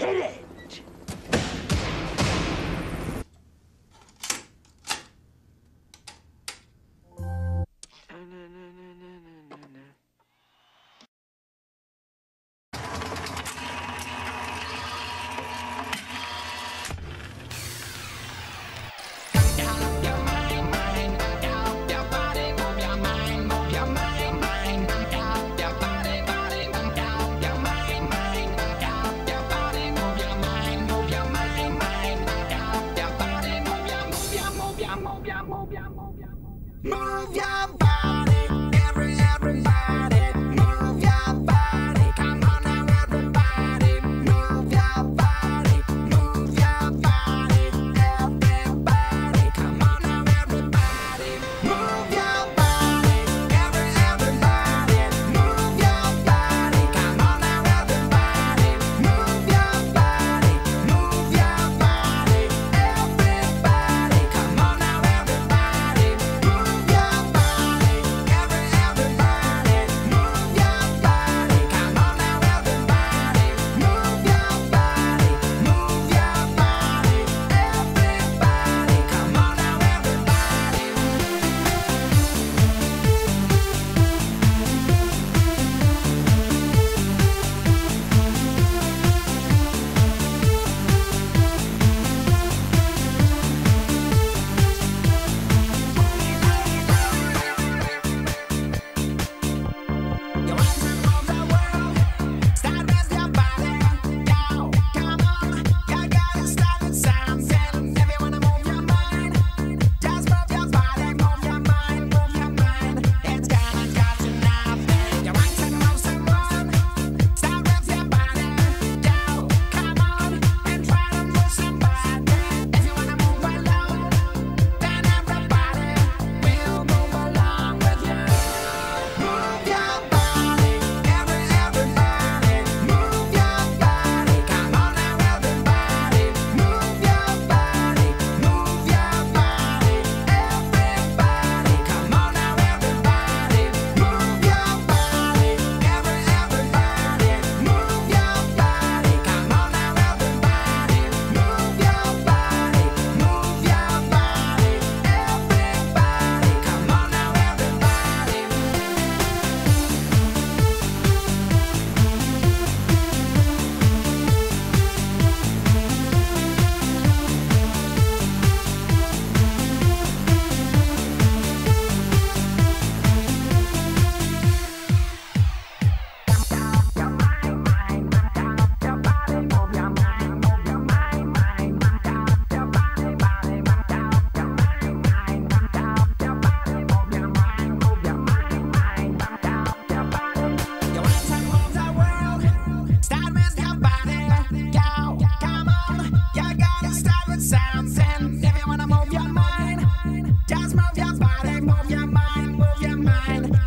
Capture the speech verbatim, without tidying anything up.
did it! Move your body, every, everybody. Move your body, come on now, everybody. Move your body, move your body, everybody. Come on now, everybody. Move your body, every, everybody. Move your body, come on now, everybody. Move your body, move your body, everybody. Come on now, everybody. Move your body, every, everybody. Move your body, come on now, everybody. Move your body, move your body, everybody. Come on now, everybody. You want to move the world? Start with your body. Go, come on. You gotta start with something. If you wanna move your mind, just move your body, move your mind, move your mind. It's gonna cost you nothing. You want to move someone? Start with your body. Go, come on, and try to move somebody. If you wanna move alone, then everybody will move along with you. Move your body, every, everybody. Move your body, come on now, everybody. Move your body, move your body, everybody. Come on now, everybody. Move your body, every, everybody. Move your body, come on now, everybody. Move your body, move your body, everybody. Come on now, everybody. You want to move the world? Start with your body. Go, come on. You gotta start with something. If you wanna move your mind, just move your body, move your mind, move your mind.